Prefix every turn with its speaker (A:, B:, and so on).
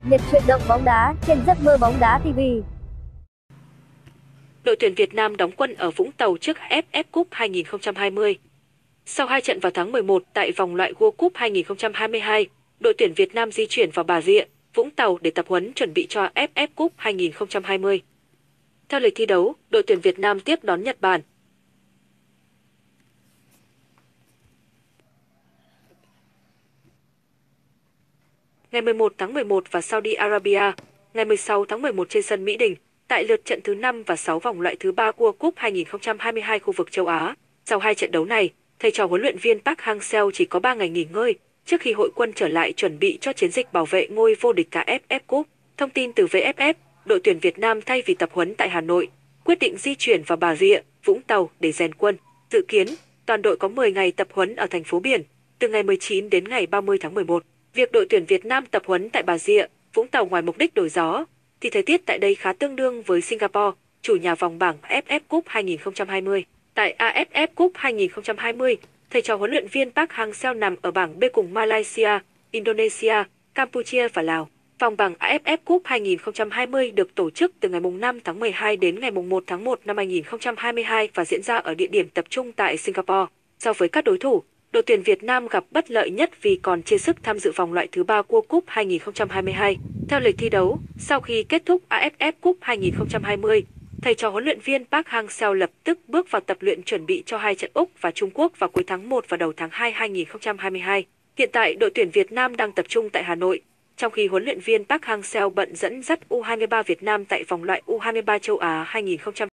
A: Nhật chuyển động bóng đá trên Giấc mơ bóng đá TV.
B: Đội tuyển Việt Nam đóng quân ở Vũng Tàu trước AFF Cup 2020. Sau 2 trận vào tháng 11 tại vòng loại World Cup 2022, đội tuyển Việt Nam di chuyển vào Bà Rịa, Vũng Tàu để tập huấn chuẩn bị cho AFF Cup 2020. Theo lịch thi đấu, đội tuyển Việt Nam tiếp đón Nhật Bản. Ngày 11 tháng 11 và Saudi Arabia, ngày 16 tháng 11 trên sân Mỹ Đình, tại lượt trận thứ 5 và 6 vòng loại thứ 3 World Cup 2022 khu vực châu Á. Sau 2 trận đấu này, thầy trò huấn luyện viên Park Hang-seo chỉ có 3 ngày nghỉ ngơi trước khi hội quân trở lại chuẩn bị cho chiến dịch bảo vệ ngôi vô địch AFF Cup. Thông tin từ VFF, đội tuyển Việt Nam thay vì tập huấn tại Hà Nội, quyết định di chuyển vào Bà Rịa, Vũng Tàu để rèn quân. Dự kiến, toàn đội có 10 ngày tập huấn ở thành phố biển, từ ngày 19 đến ngày 30 tháng 11. Việc đội tuyển Việt Nam tập huấn tại Bà Rịa, Vũng Tàu ngoài mục đích đổi gió, thì thời tiết tại đây khá tương đương với Singapore, chủ nhà vòng bảng AFF Cup 2020. Tại AFF Cup 2020, thầy trò huấn luyện viên Park Hang-seo nằm ở bảng B cùng Malaysia, Indonesia, Campuchia và Lào. Vòng bảng AFF Cup 2020 được tổ chức từ ngày 5 tháng 12 đến ngày 1 tháng 1 năm 2022 và diễn ra ở địa điểm tập trung tại Singapore. So với các đối thủ, đội tuyển Việt Nam gặp bất lợi nhất vì còn chưa sức tham dự vòng loại thứ 3 World Cup 2022. Theo lịch thi đấu, sau khi kết thúc AFF Cup 2020, thầy trò huấn luyện viên Park Hang-seo lập tức bước vào tập luyện chuẩn bị cho 2 trận Úc và Trung Quốc vào cuối tháng 1 và đầu tháng 2 2022. Hiện tại đội tuyển Việt Nam đang tập trung tại Hà Nội, trong khi huấn luyện viên Park Hang-seo bận dẫn dắt U23 Việt Nam tại vòng loại U23 châu Á 2022.